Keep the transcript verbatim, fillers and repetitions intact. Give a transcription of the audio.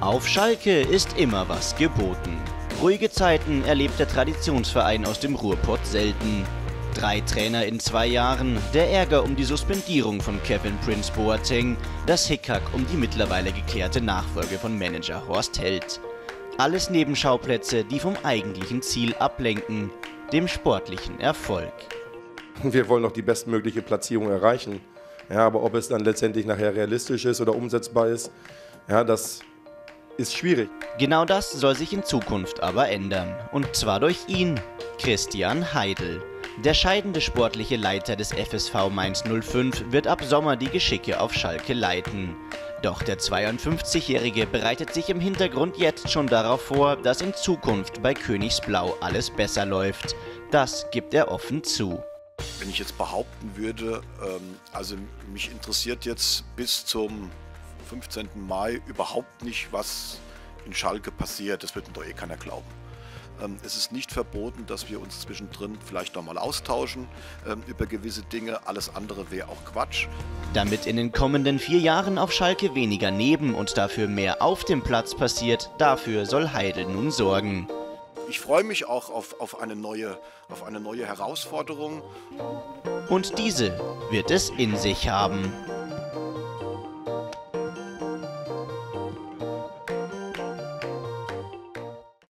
Auf Schalke ist immer was geboten. Ruhige Zeiten erlebt der Traditionsverein aus dem Ruhrpott selten. Drei Trainer in zwei Jahren, der Ärger um die Suspendierung von Kevin Prince Boateng, das Hickhack um die mittlerweile geklärte Nachfolge von Manager Horst Held. Alles Nebenschauplätze, die vom eigentlichen Ziel ablenken, dem sportlichen Erfolg. Wir wollen noch die bestmögliche Platzierung erreichen. Ja, aber ob es dann letztendlich nachher realistisch ist oder umsetzbar ist, ja, das ist schwierig. Genau das soll sich in Zukunft aber ändern. Und zwar durch ihn, Christian Heidel. Der scheidende sportliche Leiter des F S V Mainz null fünf wird ab Sommer die Geschicke auf Schalke leiten. Doch der zweiundfünfzigjährige bereitet sich im Hintergrund jetzt schon darauf vor, dass in Zukunft bei Königsblau alles besser läuft. Das gibt er offen zu. Wenn ich jetzt behaupten würde, ähm, also mich interessiert jetzt bis zum fünfzehnten Mai überhaupt nicht, was in Schalke passiert. Das wird mir doch eh keiner glauben. Ähm, es ist nicht verboten, dass wir uns zwischendrin vielleicht nochmal austauschen ähm, über gewisse Dinge. Alles andere wäre auch Quatsch. Damit in den kommenden vier Jahren auf Schalke weniger neben und dafür mehr auf dem Platz passiert, dafür soll Heidel nun sorgen. Ich freue mich auch auf, auf, eine neue, auf eine neue Herausforderung. Und diese wird es in sich haben.